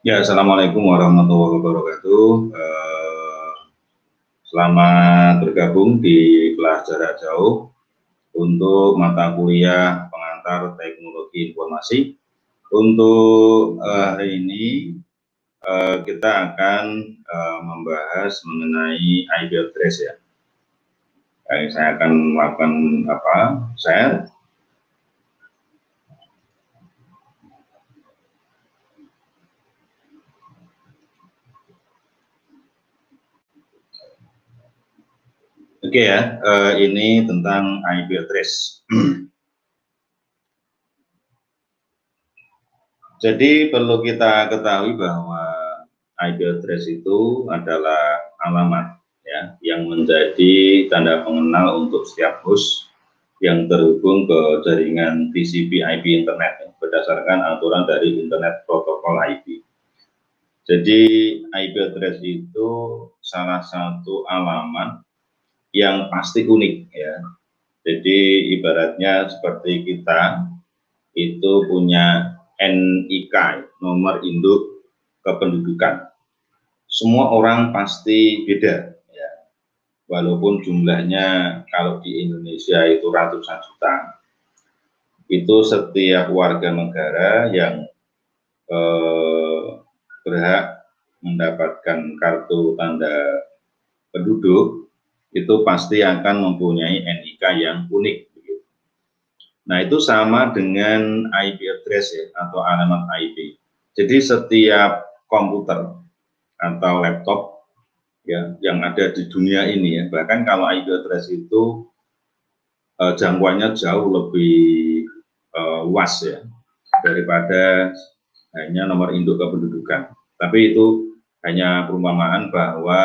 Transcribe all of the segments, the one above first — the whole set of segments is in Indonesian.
Ya, Assalamualaikum warahmatullahi wabarakatuh. Selamat bergabung di kelas jarak jauh untuk mata kuliah pengantar teknologi informasi. Untuk hari ini kita akan membahas mengenai IP address ya. Saya akan melakukan share. Oke ya, ini tentang IP address. Jadi perlu kita ketahui bahwa IP address itu adalah alamat ya yang menjadi tanda pengenal untuk setiap host yang terhubung ke jaringan TCP/IP internet ya, berdasarkan aturan dari Internet Protocol IP. Jadi IP address itu salah satu alamat yang pasti unik ya. Jadi ibaratnya seperti kita itu punya NIK, nomor induk kependudukan. Semua orang pasti beda ya. Walaupun jumlahnya kalau di Indonesia itu ratusan juta, itu setiap warga negara yang berhak mendapatkan kartu tanda penduduk itu pasti akan mempunyai NIK yang unik. Nah, itu sama dengan IP address ya, atau alamat IP. Jadi setiap komputer atau laptop ya yang ada di dunia ini ya, bahkan kalau IP address itu jangkauannya jauh lebih luas ya daripada hanya nomor induk kependudukan. Tapi itu hanya perumpamaan bahwa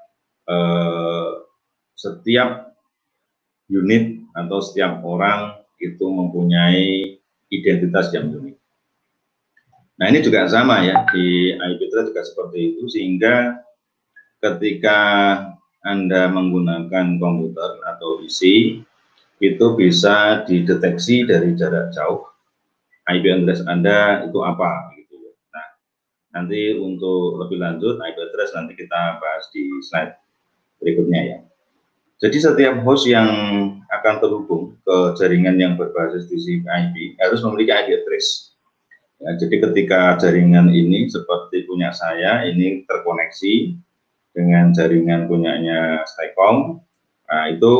setiap unit atau setiap orang itu mempunyai identitas yang unik. Nah, ini juga sama ya, di IP address juga seperti itu, sehingga ketika Anda menggunakan komputer atau PC, itu bisa dideteksi dari jarak jauh IP address Anda itu apa gitu. Nah, nanti untuk lebih lanjut IP address nanti kita bahas di slide berikutnya ya. Jadi setiap host yang akan terhubung ke jaringan yang berbasis TCP/IP harus memiliki IP address. Ya, jadi ketika jaringan ini seperti punya saya ini terkoneksi dengan jaringan punyanya Skycom, nah itu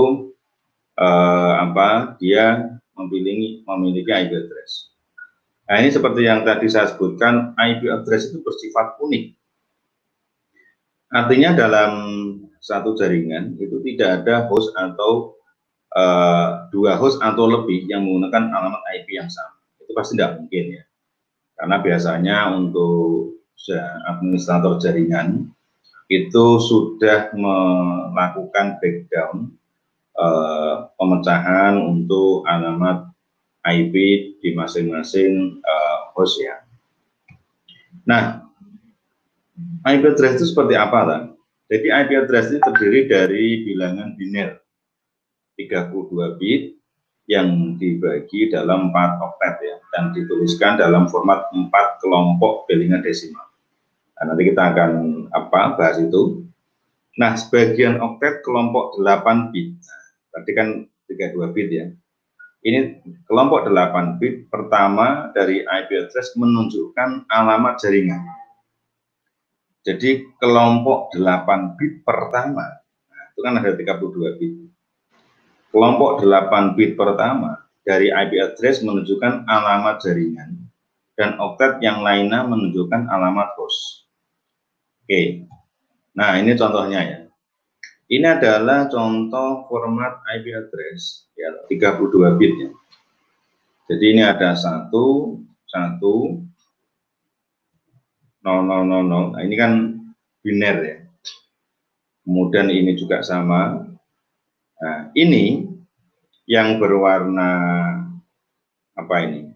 dia memiliki IP address. Nah, ini seperti yang tadi saya sebutkan, IP address itu bersifat unik. Artinya dalam satu jaringan itu tidak ada host atau dua host atau lebih yang menggunakan alamat IP yang sama. Itu pasti tidak mungkin ya. Karena biasanya untuk administrator jaringan itu sudah melakukan breakdown pemecahan untuk alamat IP di masing-masing host ya. Nah, IP address itu seperti apa kan? Jadi IP address ini terdiri dari bilangan biner 32 bit yang dibagi dalam 4 oktet ya, dan dituliskan dalam format 4 kelompok bilangan desimal. Nah, nanti kita akan bahas itu. Nah, sebagian oktet kelompok 8 bit. Nah, tadi kan 32 bit ya. Ini kelompok 8 bit pertama dari IP address menunjukkan alamat jaringan. Jadi kelompok 8 bit pertama, nah, itu kan ada 32 bit. Kelompok 8 bit pertama dari IP address menunjukkan alamat jaringan, dan oktet yang lainnya menunjukkan alamat host. Oke, nah ini contohnya ya. Ini adalah contoh format IP address ya, 32 bit ya. Jadi ini ada 1, 1, 0000. Nah, ini kan biner ya. Kemudian ini juga sama. Nah, ini yang berwarna apa ini?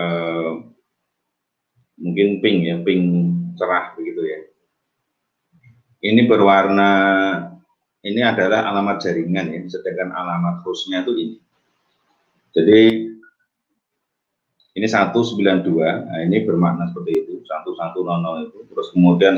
Mungkin pink ya, pink cerah begitu ya. Ini berwarna, ini adalah alamat jaringan ya, sedangkan alamat hostnya itu ini. Jadi Ini 192, nah ini bermakna seperti itu, 1100 itu. Terus kemudian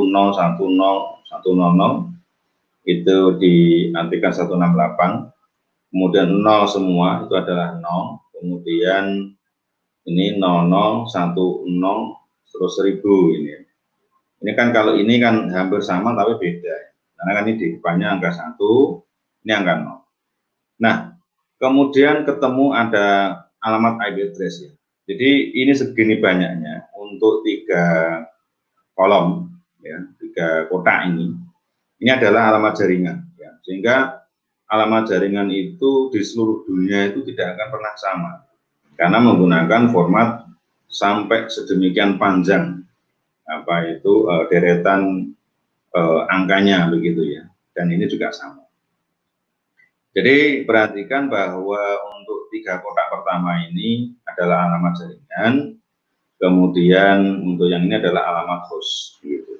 10101000 itu diartikan 168. Kemudian 0 semua itu adalah 0. Kemudian ini 0010 terus 1000 ini. Ini kan kalau ini kan hampir sama tapi beda. Karena kan ini di depannya angka 1, ini angka 0. Nah, kemudian ketemu ada alamat IP address ya. Jadi ini segini banyaknya untuk 3 kolom ya, 3 kotak ini. Ini adalah alamat jaringan ya. Sehingga alamat jaringan itu di seluruh dunia itu tidak akan pernah sama. Karena menggunakan format sampai sedemikian panjang apa itu deretan angkanya begitu ya. Dan ini juga sama. Jadi perhatikan bahwa untuk 3 kotak pertama ini adalah alamat jaringan, kemudian untuk yang ini adalah alamat host. Gitu.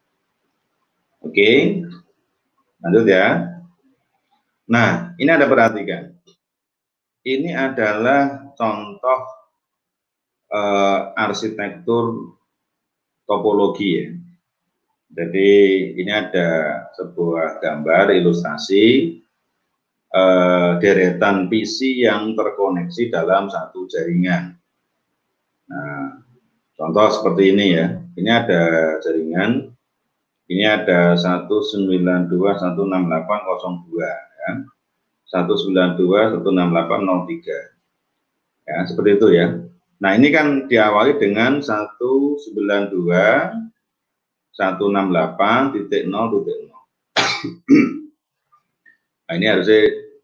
Oke, lanjut ya. Nah, ini ada perhatikan. Ini adalah contoh arsitektur topologi ya. Jadi ini ada sebuah gambar ilustrasi deretan PC yang terkoneksi dalam satu jaringan. Nah, contoh seperti ini ya. Ini ada jaringan. Ini ada 192.168.02 ya. 192.168.03. Ya, seperti itu ya. Nah, ini kan diawali dengan 192.168.0.0. Nah, ini harusnya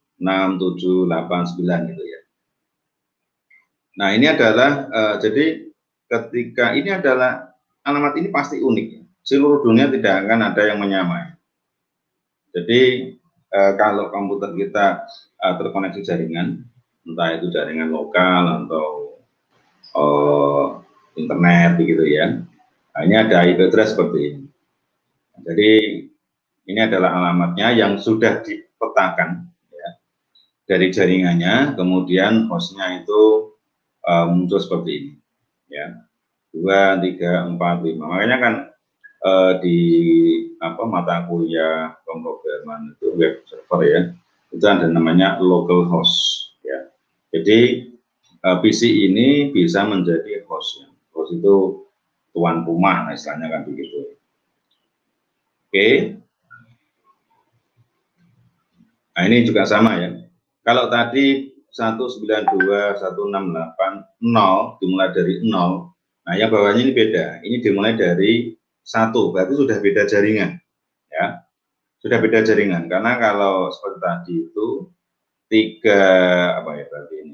6789 gitu ya. Nah, ini adalah jadi ketika ini adalah alamat ini pasti unik ya. Seluruh dunia tidak akan ada yang menyamai. Jadi kalau komputer kita terkoneksi jaringan, entah itu jaringan lokal atau internet begitu ya. Nah, ini ada IP address seperti ini. Jadi ini adalah alamatnya yang sudah dipetakan ya, dari jaringannya, kemudian hostnya itu muncul seperti ini ya, 2, 3, 4, 5. Makanya kan di mata kuliah pemrograman itu web server ya, itu ada namanya local host ya. Jadi PC ini bisa menjadi host ya. Host itu tuan rumah, istilahnya kan begitu. Oke. Nah, ini juga sama ya. Kalau tadi 192.168.0 dimulai dari 0. Nah, yang bawahnya ini beda. Ini dimulai dari 1, berarti sudah beda jaringan. Ya. Sudah beda jaringan. Karena kalau seperti tadi itu 3 apa ya berarti ini?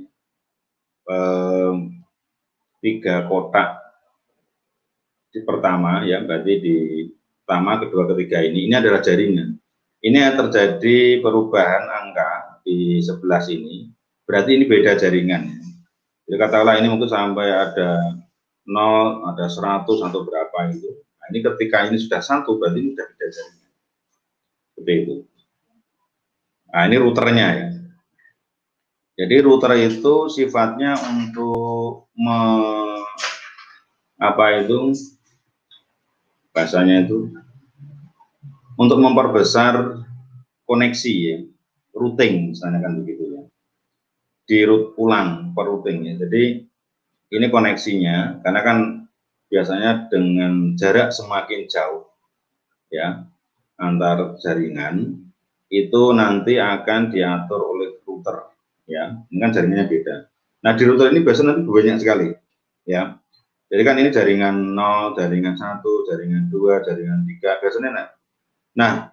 3 kotak di pertama ya, berarti di pertama, kedua, ketiga ini adalah jaringan. Ini terjadi perubahan angka di sebelah sini, berarti ini beda jaringan. Jadi katakanlah ini mungkin sampai ada 0, ada 100 atau berapa itu. Nah, ini ketika ini sudah 1, berarti ini sudah beda jaringan. Seperti itu. Nah, ini routernya ya. Jadi router itu sifatnya untuk bahasanya itu untuk memperbesar koneksi ya, routing misalnya kan begitu ya, di route ulang per routing ya. Jadi ini koneksinya, karena kan biasanya dengan jarak semakin jauh ya antar jaringan itu nanti akan diatur oleh router ya, ini kan jaringannya beda. Nah, di router ini biasanya nanti banyak sekali ya. Jadi kan ini jaringan 0, jaringan 1, jaringan 2, jaringan 3 biasanya. Nah,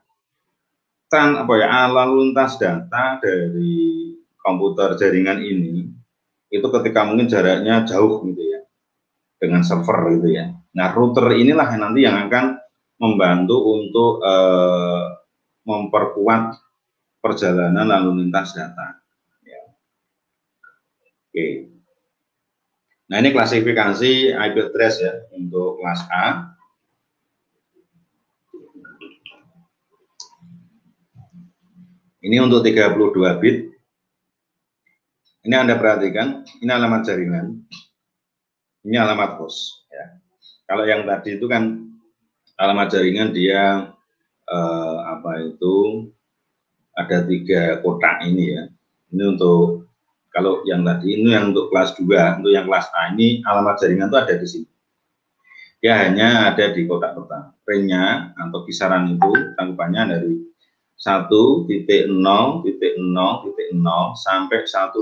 lalu lintas data dari komputer jaringan ini itu ketika mungkin jaraknya jauh gitu ya dengan server gitu ya. Nah, router inilah yang nanti yang akan membantu untuk memperkuat perjalanan lalu lintas data ya. Oke. Nah, ini klasifikasi IP address ya untuk kelas A. Ini untuk 32 bit. Ini Anda perhatikan, ini alamat jaringan. Ini alamat host ya. Kalau yang tadi itu kan alamat jaringan dia ada 3 kotak ini ya. Ini untuk kalau yang tadi ini yang untuk kelas 2, untuk yang kelas A ini alamat jaringan itu ada di sini. Ya hanya ada di kotak pertama. Range-nya atau kisaran itu tanggapannya dari 1.0.0.0 sampai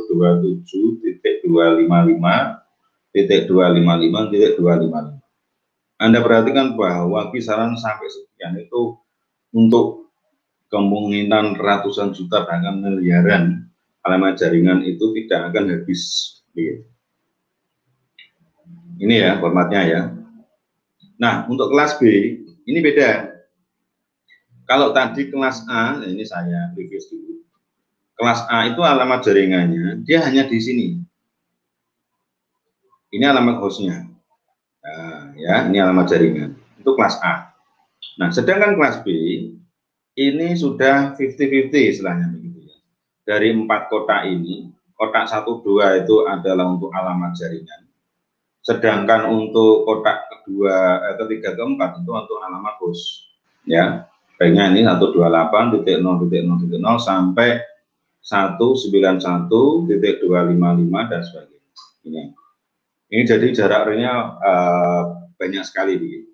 127.255.255.255. Anda perhatikan bahwa kisaran sampai sekian itu untuk kemungkinan ratusan juta bahkan miliaran alamat jaringan itu tidak akan habis. Ini ya formatnya ya. Nah untuk kelas B ini beda. Kalau tadi kelas A, ini saya review dulu. Kelas A itu alamat jaringannya dia hanya di sini. Ini alamat hostnya. Nah, ya ini alamat jaringan. Itu kelas A. Nah sedangkan kelas B ini sudah 50-50 istilahnya begitu ya. Dari 4 kotak ini, kotak 1, 2 itu adalah untuk alamat jaringan. Sedangkan untuk kotak ketiga, keempat itu untuk alamat host. Ya, baiknya ini 128.0.0.0 sampai 191.255 dan sebagainya. Ini jadi jarak realnya banyak sekali begitu.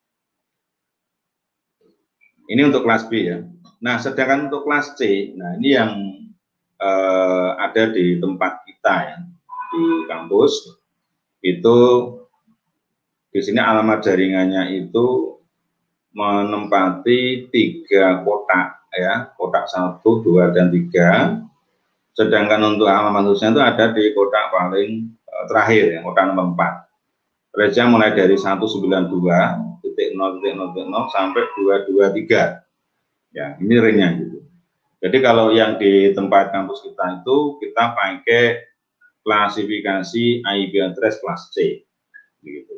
Ini untuk kelas B ya. Nah, sedangkan untuk kelas C, nah ini yang ada di tempat kita ya, di kampus itu di sini alamat jaringannya itu menempati 3 kotak ya, kotak 1, 2, dan 3. Sedangkan untuk alamat hostnya itu ada di kotak paling terakhir ya, kotak nomor 4. Range mulai dari 192.0.0.0 sampai 223. Ya, ini range-nya gitu. Jadi kalau yang di tempat kampus kita itu kita pakai klasifikasi IP address kelas C gitu.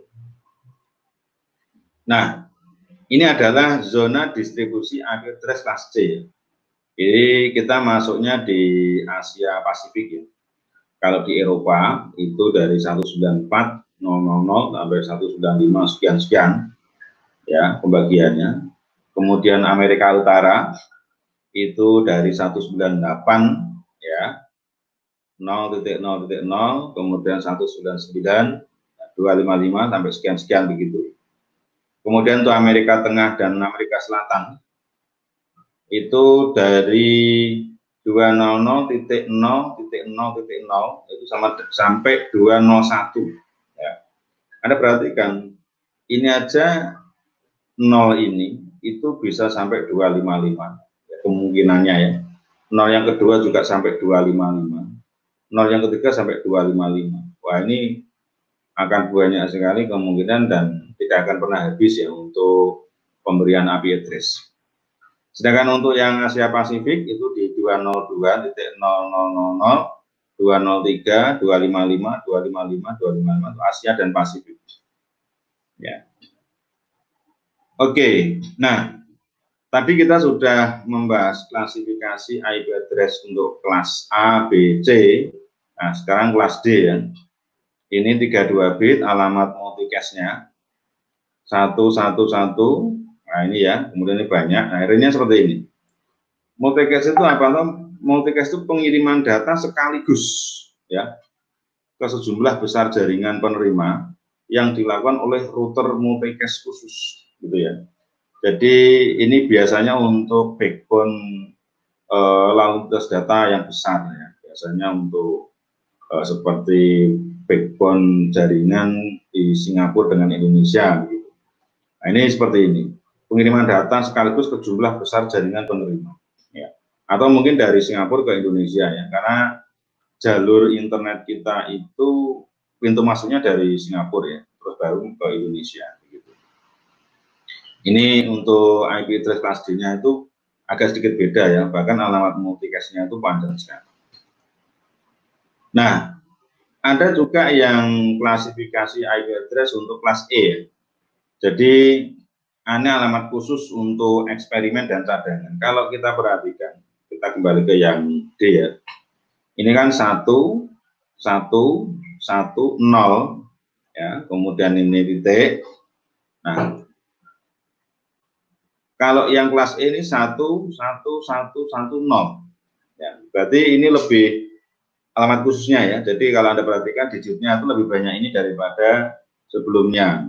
Nah, ini adalah zona distribusi IP address kelas C. Jadi kita masuknya di Asia Pasifik ya. Kalau di Eropa itu dari 194.000 sampai 195 sekian-sekian ya pembagiannya. Kemudian Amerika Utara itu dari 198 ya 0.0.0, kemudian 199, 255 sampai sekian-sekian begitu. Kemudian untuk Amerika Tengah dan Amerika Selatan itu dari 200.0.0.0 itu sampai 201 ya. Anda perhatikan ini aja 0 ini itu bisa sampai 255 ya, kemungkinannya ya. 0 yang kedua juga sampai 255, 0 yang ketiga sampai 255. Wah ini akan banyak sekali kemungkinan dan tidak akan pernah habis ya untuk pemberian IP address. Sedangkan untuk yang Asia Pasifik itu di 202.000, 203, 255, 255, 255 Asia dan Pasifik. Ya. Oke, nah tadi kita sudah membahas klasifikasi IP address untuk kelas A, B, C. Nah sekarang kelas D ya. Ini 32 bit alamat multicast-nya 111. Nah ini ya, kemudian ini banyak. Nah akhirnya seperti ini. Multicast itu apa? Multicast itu pengiriman data sekaligus ya ke sejumlah besar jaringan penerima yang dilakukan oleh router multicast khusus, gitu ya. Jadi ini biasanya untuk backbone lalu lintas data yang besar ya. Biasanya untuk seperti backbone jaringan di Singapura dengan Indonesia gitu. Nah, ini seperti ini. Pengiriman data sekaligus ke jumlah besar jaringan penerima ya. Atau mungkin dari Singapura ke Indonesia ya. Karena jalur internet kita itu pintu masuknya dari Singapura ya, terus baru ke Indonesia gitu. Ini untuk IP address kelas D-nya itu agak sedikit beda ya, bahkan alamat multicast-nya itu panjang sekali. Nah, ada juga yang klasifikasi IP address untuk kelas E. Jadi, ini alamat khusus untuk eksperimen dan cadangan. Kalau kita perhatikan, kita kembali ke yang D ya. Ini kan 1, 1, 1, 0, ya, kemudian ini titik. Nah, kalau yang kelas E ini 11110, ya, berarti ini lebih alamat khususnya ya. Jadi kalau Anda perhatikan digitnya itu lebih banyak ini daripada sebelumnya.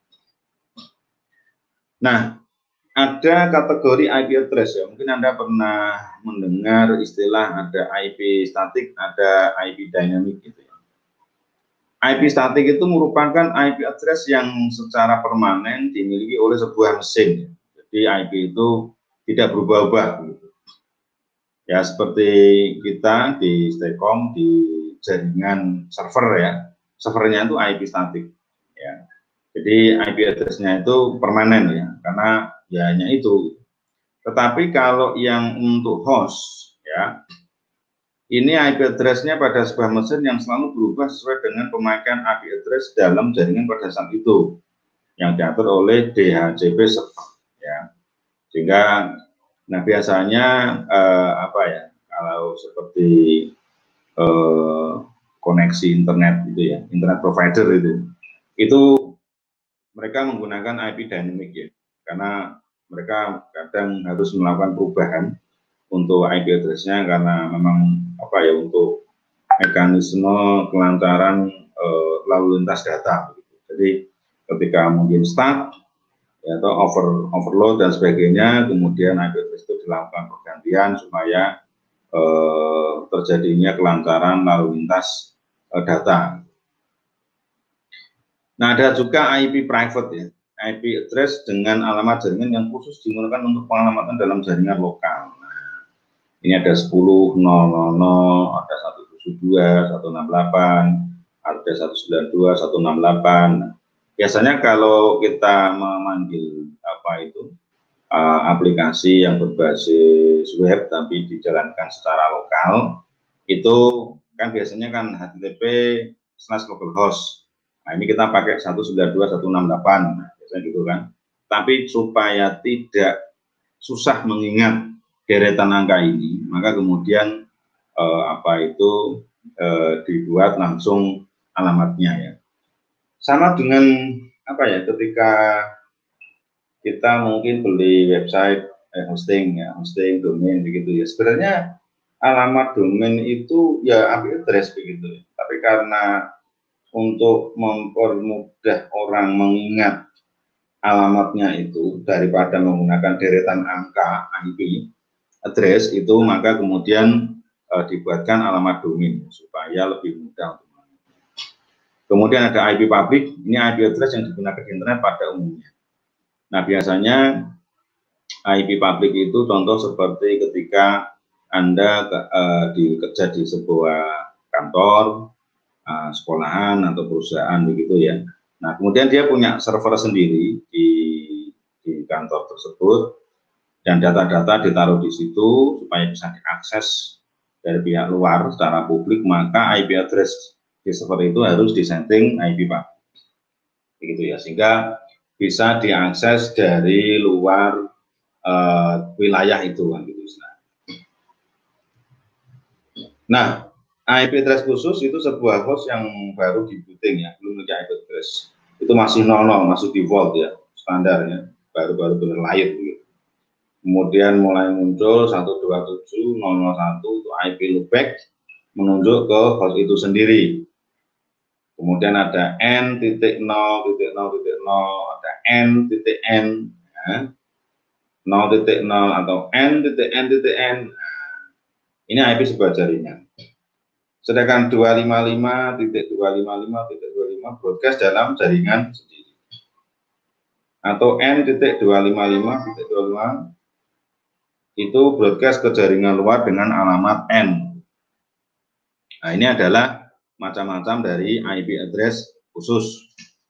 Nah, ada kategori IP address ya. Mungkin Anda pernah mendengar istilah ada IP statik, ada IP dynamic gitu ya. IP statik itu merupakan IP address yang secara permanen dimiliki oleh sebuah mesin. Jadi IP itu tidak berubah-ubah. Gitu. Ya seperti kita di Staycom di jaringan server ya, servernya itu IP statik. Ya. Jadi IP address-nya itu permanen ya, karena ya hanya itu. Tetapi kalau yang untuk host ya, ini IP address-nya pada sebuah mesin yang selalu berubah sesuai dengan pemakaian IP address dalam jaringan pada saat itu yang diatur oleh DHCP server ya. Sehingga nah biasanya apa ya, kalau seperti koneksi internet gitu ya, internet provider itu mereka menggunakan IP dynamic ya, karena mereka kadang harus melakukan perubahan untuk IP address-nya karena memang apa ya, untuk mekanisme kelancaran lalu lintas data. Jadi ketika mungkin stuck ya, atau overload dan sebagainya, kemudian IP address itu dilakukan pergantian supaya terjadinya kelancaran lalu lintas data. Nah, ada juga IP private ya, IP address dengan alamat jaringan yang khusus digunakan untuk pengalamatan dalam jaringan lokal. Nah, ini ada 10.000, ada 172, 168, ada 192, 168. Nah, biasanya kalau kita memanggil apa itu aplikasi yang berbasis web tapi dijalankan secara lokal, itu kan biasanya kan http/localhost. Nah, ini kita pakai 192.168, nah, biasanya gitu kan. Tapi supaya tidak susah mengingat deretan angka ini, maka kemudian dibuat langsung alamatnya ya. Sama dengan apa ya, ketika kita mungkin beli website hosting ya, hosting domain begitu ya. Sebenarnya alamat domain itu ya IP address begitu ya. Tapi karena untuk mempermudah orang mengingat alamatnya itu daripada menggunakan deretan angka IP address itu, maka kemudian dibuatkan alamat domain supaya lebih mudah. Kemudian ada IP public, ini IP address yang digunakan di internet pada umumnya. Nah, biasanya IP public itu contoh seperti ketika Anda kerja di sebuah kantor, sekolahan atau perusahaan begitu ya. Nah, kemudian dia punya server sendiri di kantor tersebut dan data-data ditaruh di situ supaya bisa diakses dari pihak luar secara publik, maka IP address di server itu harus disetting IP public. Begitu ya, sehingga bisa diakses dari luar wilayah itu kan gitu. Nah, IP address khusus itu sebuah host yang baru di booting ya, belum punya IP address. Itu masih 00, masih default ya, standarnya, baru-baru benar lahir gitu. Kemudian mulai muncul 127.001 itu IP loopback menunjuk ke host itu sendiri. Kemudian ada n.0.0.0, ada n.n, ya. 0.0 atau n.n.n. Ini IP sebuah jaringan. Sedangkan 255.255.25 broadcast dalam jaringan sendiri. Atau n.255.25 itu broadcast ke jaringan luar dengan alamat n. Nah, ini adalah macam-macam dari IP address khusus.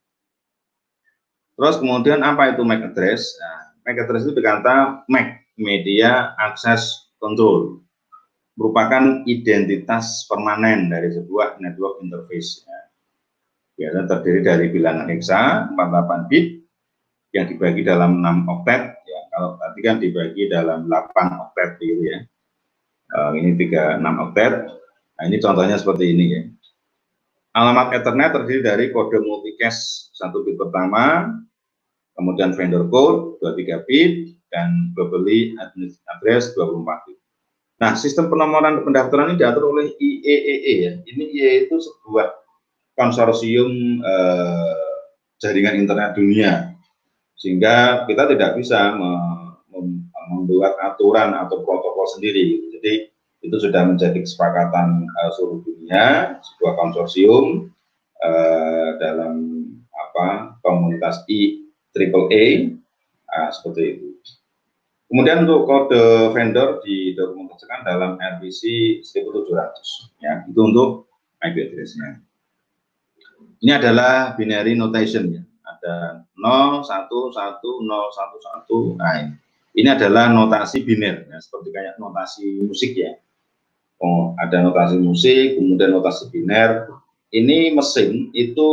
Terus kemudian apa itu MAC address? Nah, MAC address itu berkata MAC, Media Access Control, merupakan identitas permanen dari sebuah network interface. Biasanya terdiri dari bilangan hexa 48 bit yang dibagi dalam 6 oktet. Ya, kalau tadi kan dibagi dalam 8 oktet gitu ya. Ini 6 oktet. Nah, ini contohnya seperti ini ya. Alamat Ethernet terdiri dari kode multicast 1 bit pertama, kemudian vendor code 23 bit, dan globally address 24 bit. Nah, sistem penomoran pendaftaran ini diatur oleh IEEE ya. Ini IEEE itu sebuah konsorsium jaringan internet dunia, sehingga kita tidak bisa membuat aturan atau protokol sendiri. Jadi itu sudah menjadi kesepakatan seluruh dunia, sebuah konsorsium dalam komunitas IEEE seperti itu. Kemudian untuk kode vendor didokumentasikan dalam RPC 1700 ya, itu untuk IP address-nya. Ini adalah binary notation ya. Ada 0, 1, 1, 0, 1, 1. Nah, ini adalah notasi biner ya, seperti kayak notasi musik ya. Oh, ada notasi musik, kemudian notasi biner. Ini mesin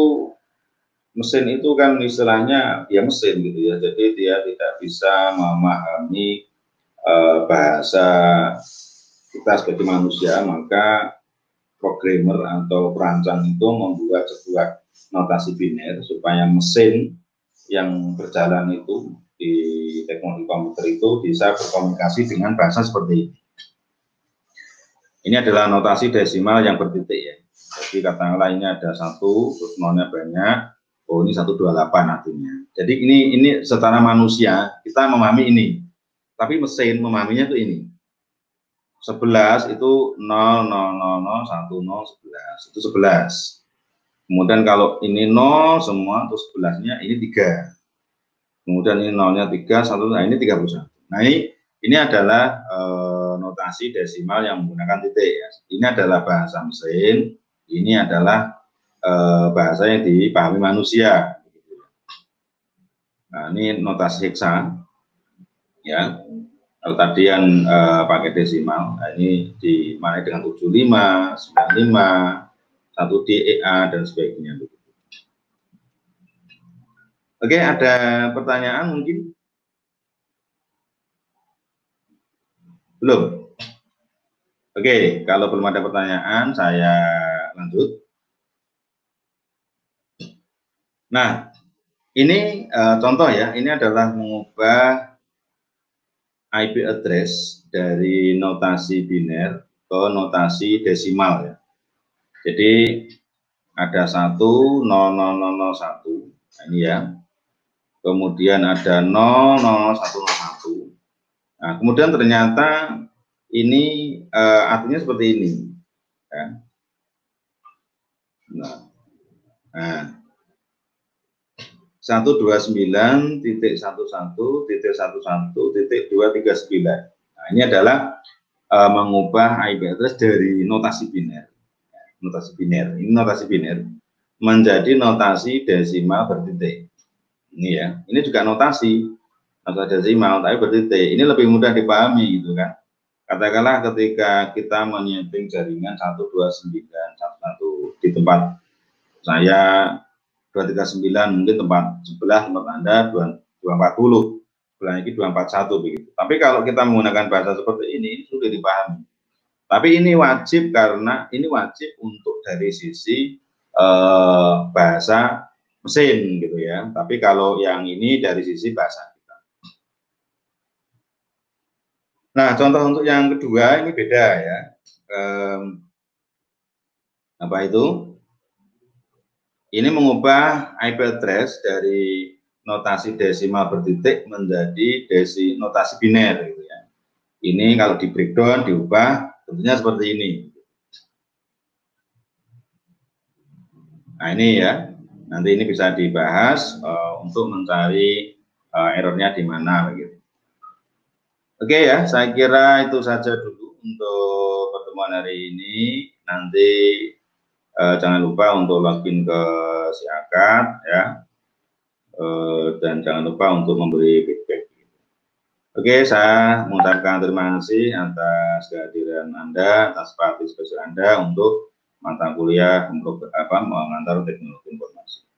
itu kan istilahnya ya mesin gitu ya, jadi dia tidak bisa memahami bahasa kita sebagai manusia, maka programmer atau perancang itu membuat sebuah notasi biner supaya mesin yang berjalan itu di teknologi komputer itu bisa berkomunikasi dengan bahasa seperti ini. Ini adalah notasi desimal yang bertitik ya. Jadi katakanlah ini ada 1, terus nolnya banyak. Oh, ini 128 artinya. Jadi ini secara manusia kita memahami ini. Tapi mesin memahaminya itu ini. 11 itu 0, 0, 0, 0, 1, 0, 11. Itu 11. Kemudian kalau ini 0 semua, terus 11-nya ini 3. Kemudian ini 0-nya 3, 1, nah ini 31. Nah ini adalah notasi desimal yang menggunakan titik ya. Ini adalah bahasa mesin, ini adalah bahasa yang dipahami manusia. Nah ini notasi heksa ya. Kalau tadi yang pakai desimal, nah ini dimaknai dengan 75, 95, 1 DEA dan sebagainya. Oke, ada pertanyaan mungkin? Belum? Oke, kalau belum ada pertanyaan, saya lanjut. Nah, ini contoh ya, ini adalah mengubah IP address dari notasi biner ke notasi desimal ya. Jadi ada 1, 0, 0, 0, 0, 1, nah, ini ya. Kemudian ada 0, 0, 1, 0, 1. Nah, kemudian ternyata ini artinya seperti ini. Ya. Nah, 129.11.11.239. Nah, ini adalah mengubah IP address dari notasi biner. Notasi biner, ini notasi biner menjadi notasi desimal bertitik. Ini ya, ini juga notasi desimal tapi bertitik. Ini lebih mudah dipahami gitu kan. Katakanlah ketika kita menyeting jaringan 129.11 di tempat saya 239, mungkin tempat sebelah tempat Anda 240, sebelah ini 241 begitu. Tapi kalau kita menggunakan bahasa seperti ini sudah dipahami. Tapi ini wajib karena ini wajib untuk dari sisi bahasa mesin gitu ya. Tapi kalau yang ini dari sisi bahasa kita. Nah, contoh untuk yang kedua ini beda ya. Apa itu? Ini mengubah IP address dari notasi desimal bertitik menjadi notasi biner gitu ya. Ini kalau di breakdown diubah tentunya seperti ini. Nah ini ya, nanti ini bisa dibahas untuk mencari errornya di mana begitu. Oke ya, saya kira itu saja dulu untuk pertemuan hari ini. Nanti jangan lupa untuk login ke Siakat ya, dan jangan lupa untuk memberi feedback. Oke, saya mengucapkan terima kasih atas kehadiran Anda, atas partisipasi Anda untuk mata kuliah mengantar teknologi informasi.